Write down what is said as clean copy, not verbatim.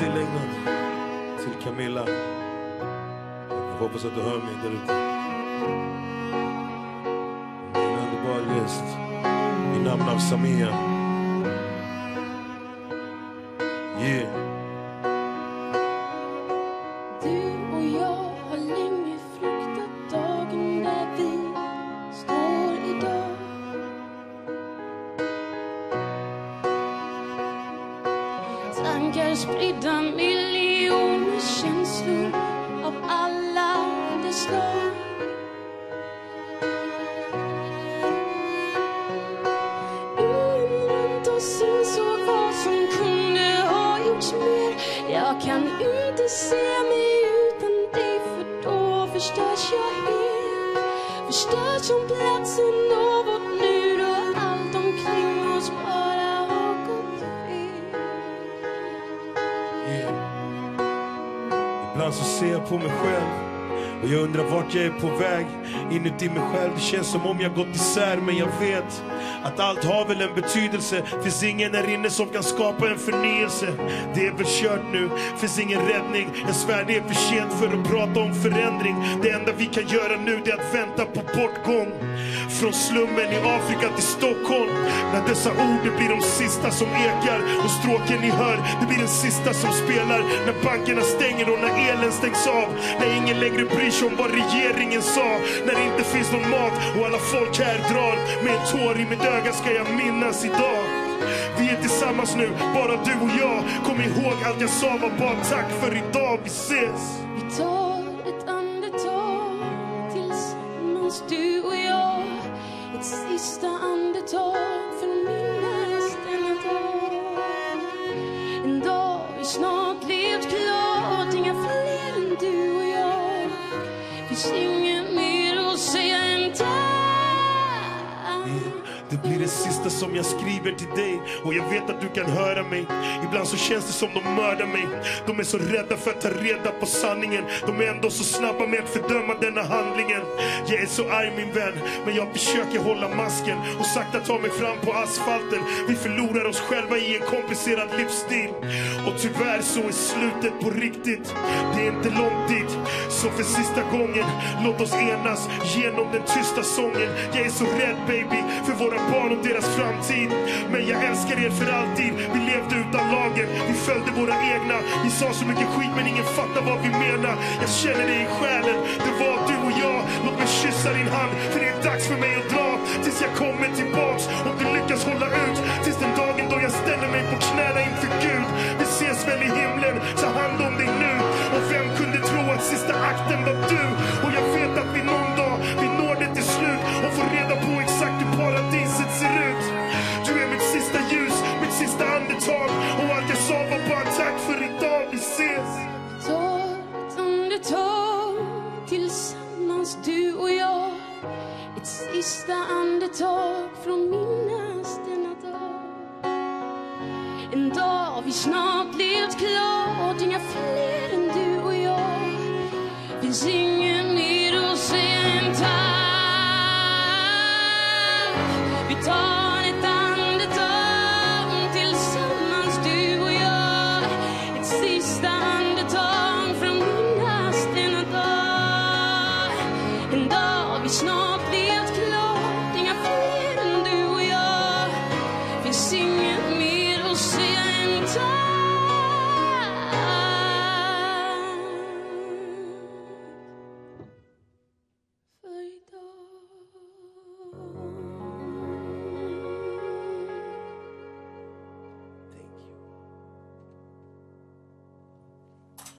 tillägnad till Camilla. Jag hoppas att du hör mig där ute. Min underbar gäst i namn av Samia. Yeah. Du och jag har länge fruktat dagen där vi står idag. Tankar spridda, miljoner känslor av alla dess slag. Ingen runt oss insåg vad som kunde ha gjorts mer. Jag kan inte se mig utan dig, för då förstörs jag helt. Förstörs som platsen av vårt nu, då allt omkring oss bara har gått fel. Yeah. Ibland så ser jag på mig själv och jag undrar vart jag är på väg. Inuti mig själv, det känns som om jag gått isär. Men jag vet att allt har väl en betydelse. Finns ingen här inne som kan skapa en förnyelse. Det är väl kört nu, finns ingen räddning. Jag svär det är för sent för att prata om förändring. Det enda vi kan göra nu det är att vänta på bortgång. Från slummen i Afrika till Stockholm. När dessa ord det blir de sista som ekar. Och stråken ni hör, det blir den sista som spelar. När bankerna stänger och när elen stängs av. När ingen längre bryr sig om vad regeringen sa. När det inte finns någon mat och alla folk här drar. Med en tår i mitt öga ska jag minnas idag. Vi är tillsammans nu, bara du och jag. Kom ihåg allt jag sa var bara tack för idag, vi ses. Vi tar ett andetag tillsammans, du och jag. Ett sista andetag för att minnas denna dag. En dag vi snart levt klart, inga fler än du och jag. Finns ingen mer att säga än tack. Det blir det sista som jag skriver till dig. Och jag vet att du kan höra mig. Ibland så känns det som de mördar mig. De är så rädda för att ta reda på sanningen. De är ändå så snabba med att fördöma denna handlingen. Jag är så arg min vän, men jag försöker hålla masken och sakta ta mig fram på asfalten. Vi förlorar oss själva i en komplicerad livsstil. Och tyvärr så är slutet på riktigt. Det är inte långt dit. Så för sista gången, låt oss enas genom den tysta sången. Jag är så rädd baby för våra barn och deras framtid. Men jag älskar er för alltid. Vi levde utan lagen, vi följde våra egna. Vi sa så mycket skit men ingen fattar vad vi menar. Jag känner det i själen, det var du och jag. Låt mig kyssa din hand, för det är dags för mig att dra. Tills jag kommer tillbaks, om du lyckas hålla ut. Tills den dagen då jag ställer mig på knäna inför Gud. Vi ses väl i himlen, ta hand om dig nu. Och vem kunde tro att sista akten var du? Och jag vet att vi någon dag, vi når det till slut. Och får reda på exakt hur paradiset ser ut. Du är mitt sista ljus, mitt sista andetag. Och allt jag sa var bara tack för idag, vi ses. Ta ett andetag tillsammans, du och jag. Ett sista andetag från minnas denna dag. En dag vi snart levt klart, inga fler än du och jag. Finns ingen mer att säga än tack. Vi tar